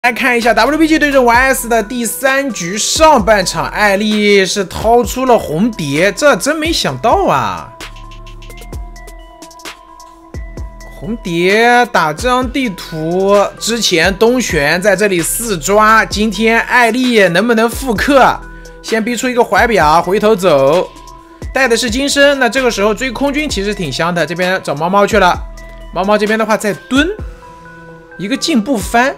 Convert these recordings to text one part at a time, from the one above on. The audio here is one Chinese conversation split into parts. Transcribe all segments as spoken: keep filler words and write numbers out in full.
来看一下 W B G 对阵 Y S 的第三局上半场，艾丽是掏出了红蝶，这真没想到啊！红蝶打这张地图之前，东玄在这里四抓，今天艾丽能不能复刻？先逼出一个怀表，回头走，带的是金身。那这个时候追空军其实挺香的，这边找猫猫去了。猫猫这边的话在蹲，一个进步翻。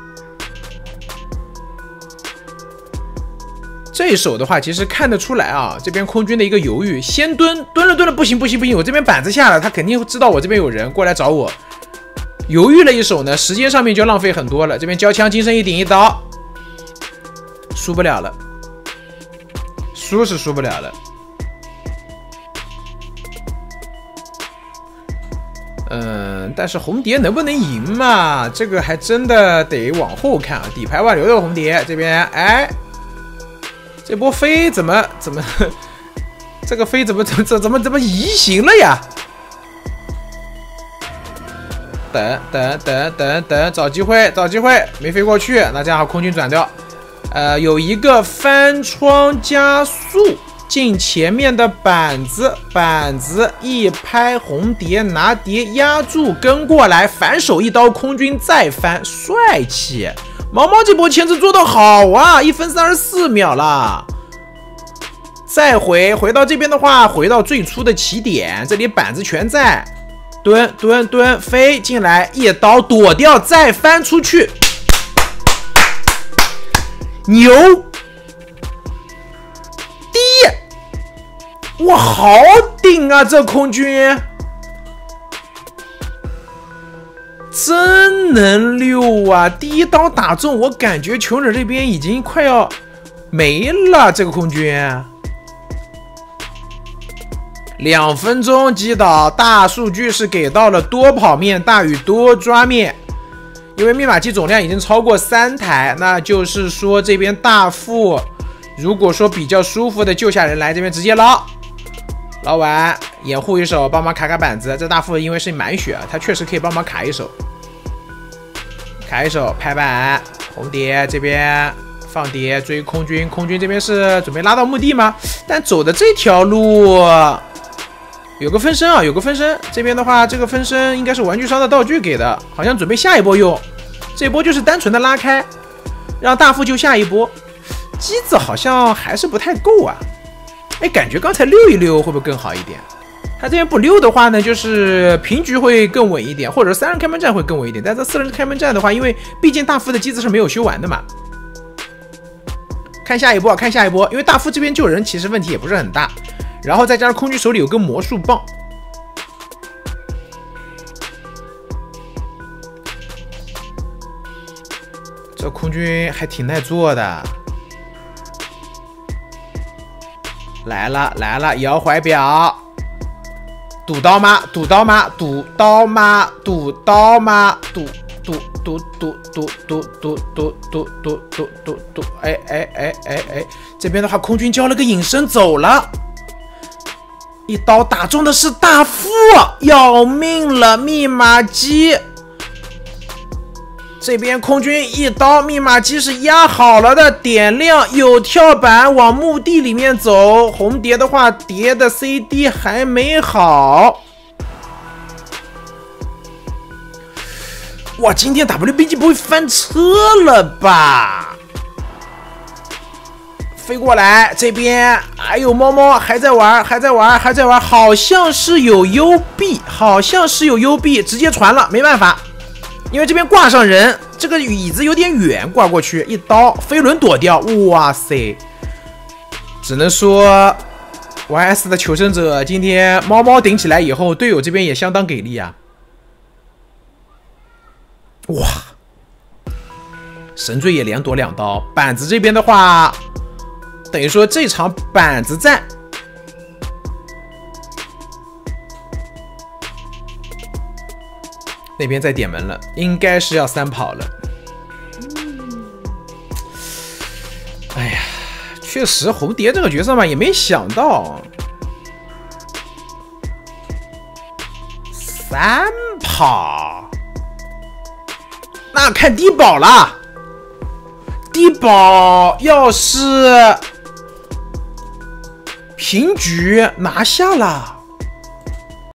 这一手的话，其实看得出来啊，这边空军的一个犹豫，先蹲，蹲了蹲了，不行不行不行，我这边板子下了，他肯定知道我这边有人过来找我，犹豫了一手呢，时间上面就浪费很多了。这边交枪，金身一顶一刀，输不了了，输是输不了了。嗯，但是红蝶能不能赢嘛？这个还真的得往后看啊。底牌挽留的红蝶这边，哎。 这波飞怎么怎么，这个飞怎么怎么怎么怎么怎么移形了呀？等等等等等，找机会找机会，没飞过去，那这样好，空军转掉。呃，有一个翻窗加速进前面的板子，板子一拍，红蝶拿蝶压住跟过来，反手一刀，空军再翻，帅气。 毛毛这波前置做得好啊，一分三十四秒了。再回回到这边的话，回到最初的起点，这里板子全在，蹲蹲蹲，飞进来一刀躲掉，再翻出去，牛低，哇，好顶啊，这空军。 真能溜啊！第一刀打中，我感觉穷人这边已经快要没了。这个空军，两分钟击倒，大数据是给到了多跑面大于多抓面，因为密码机总量已经超过三台，那就是说这边大副如果说比较舒服的救下人来这边直接捞，捞完掩护一手，帮忙卡卡板子。这大副因为是满血，他确实可以帮忙卡一手。 卡一手拍板，红蝶这边放蝶追空军，空军这边是准备拉到墓地吗？但走的这条路有个分身啊，有个分身。这边的话，这个分身应该是玩具商的道具给的，好像准备下一波用。这波就是单纯的拉开，让大副救下一波。机子好像还是不太够啊，哎，感觉刚才溜一溜会不会更好一点？ 他这边不溜的话呢，就是平局会更稳一点，或者三人开门战会更稳一点。但这四人开门战的话，因为毕竟大副的机子是没有修完的嘛。看下一波，看下一波，因为大副这边救人其实问题也不是很大，然后再加上空军手里有根魔术棒，这空军还挺耐做的。来了来了，摇怀表。 赌刀吗？赌刀吗？赌刀吗？赌刀吗？赌赌赌赌赌赌赌赌赌赌赌赌赌！哎哎哎哎哎！这边的话，空军交了个隐身走了，一刀打中的是大副，要命了！密码机这边空军一刀，密码机是压好了的，点亮有跳板往墓地里面走。红蝶的话，蝶的 C D 还没好。哇，今天 W B G 不会翻车了吧？飞过来这边，还有猫猫还在玩，还在玩，还在玩，好像是有 U B， 好像是有 U B， 直接传了，没办法。 因为这边挂上人，这个椅子有点远，挂过去一刀，飞轮躲掉。哇塞，只能说 Y S 的求生者今天猫猫顶起来以后，队友这边也相当给力啊！哇，神坠也连躲两刀。板子这边的话，等于说这场板子战。 那边在点门了，应该是要三跑了。哎呀，确实红蝶这个角色嘛，也没想到三跑，那看低保了。 低保要是平局拿下了。